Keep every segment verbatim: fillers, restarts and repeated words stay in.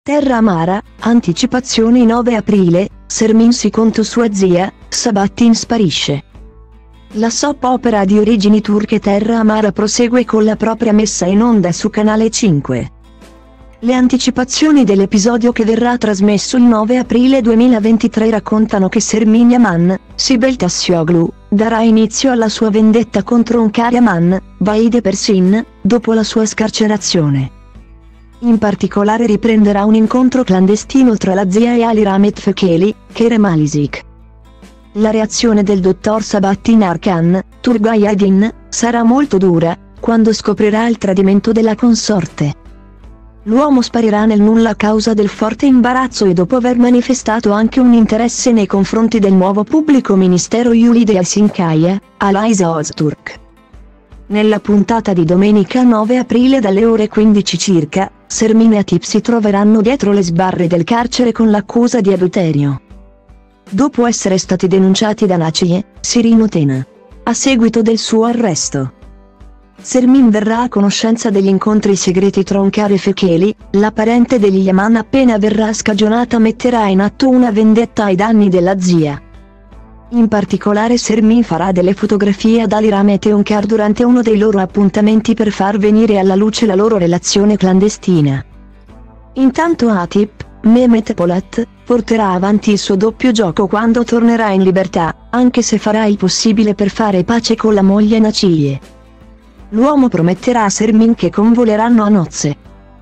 Terra Amara, anticipazioni nove aprile, Sermin si contro sua zia, Sabahattin sparisce. La soap opera di origini turche Terra Amara prosegue con la propria messa in onda su Canale cinque. Le anticipazioni dell'episodio che verrà trasmesso il nove aprile duemilaventitré raccontano che Sermin Yaman, Sibel Tassioglu, darà inizio alla sua vendetta contro Onkar Yaman, Vahide Persin, dopo la sua scarcerazione. In particolare riprenderà un incontro clandestino tra la zia e Ali Rahmet Fekeli, Kerem Alisik. La reazione del dottor Sabahattin Arkan, Turgay Aydin, sarà molto dura, quando scoprirà il tradimento della consorte. L'uomo sparirà nel nulla a causa del forte imbarazzo e dopo aver manifestato anche un interesse nei confronti del nuovo pubblico ministero Yulide Asinkaya, Alaisa Ozturk. Nella puntata di domenica nove aprile dalle ore quindici circa, Sermin e Atip si troveranno dietro le sbarre del carcere con l'accusa di adulterio. Dopo essere stati denunciati da Naciye, Sirino Tena. A seguito del suo arresto, Sermin verrà a conoscenza degli incontri segreti tra Onkar e Fekeli, la parente degli Yaman appena verrà scagionata metterà in atto una vendetta ai danni della zia. In particolare Sermin farà delle fotografie ad Ali Rahmet e Onkar durante uno dei loro appuntamenti per far venire alla luce la loro relazione clandestina. Intanto Atip, Mehmet Polat, porterà avanti il suo doppio gioco quando tornerà in libertà, anche se farà il possibile per fare pace con la moglie Naciye. L'uomo prometterà a Sermin che convoleranno a nozze.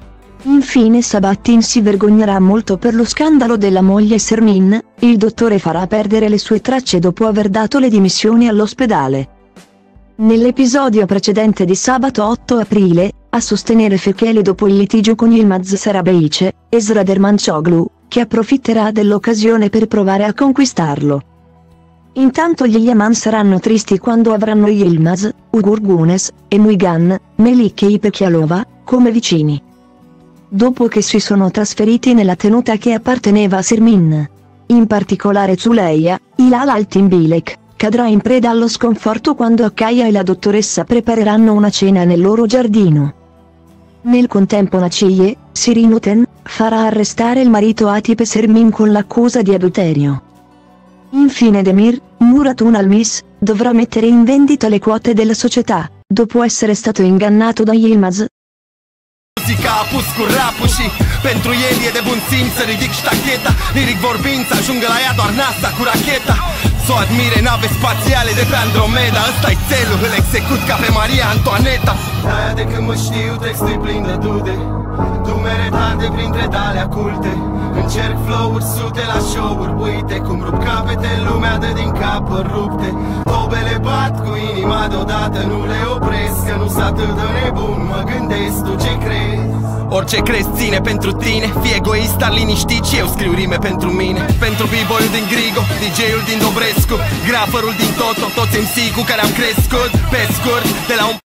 Infine Sabahattin si vergognerà molto per lo scandalo della moglie Sermin, il dottore farà perdere le sue tracce dopo aver dato le dimissioni all'ospedale. Nell'episodio precedente di sabato otto aprile, a sostenere Fekeli dopo il litigio con Yilmaz Sarabeice, Esra Dermançoglu, che approfitterà dell'occasione per provare a conquistarlo. Intanto gli Yaman saranno tristi quando avranno Yilmaz, Ugur Gunes, e Muigan, Melik e Ipekialova, come vicini. Dopo che si sono trasferiti nella tenuta che apparteneva a Sermin. In particolare Zuleia, Hilal Altimbilek, cadrà in preda allo sconforto quando Akaya e la dottoressa prepareranno una cena nel loro giardino. Nel contempo Naciye, Sirino Ten, farà arrestare il marito Atip e Sermin con l'accusa di adulterio. Infine Demir, Muratun Almis, dovrà mettere in vendita le quote della società, dopo essere stato ingannato da Yilmaz. Muzica a pus cu rap-ul și pentru el e de bun simț să ridic ștacheta. Liric vorbind să ajungă la ea doar NASA cu racheta. S-o admire nave spațiale de pe Andromeda. Ăsta-i țelul, îl execut ca pe Maria Antoaneta. De-aia de când mă știu textul plin de dude, dumere tarde printre dalea culte. Încerc flow-uri sute la show-uri, uite cum rup capete, lumea dă din capări rupte. Tobele bat cu inima deodată, nu le opresc, că nu-s atât de nebun, mă gândesc, tu ce crezi? Orice crezi ține pentru tine, fii egoist, dar liniștit și eu scriu rime pentru mine. Pentru b-boy-ul din Grigo, D J-ul din Dobrescu, graferul din Toto, toți M C cu care am crescut, pe scurt, de la un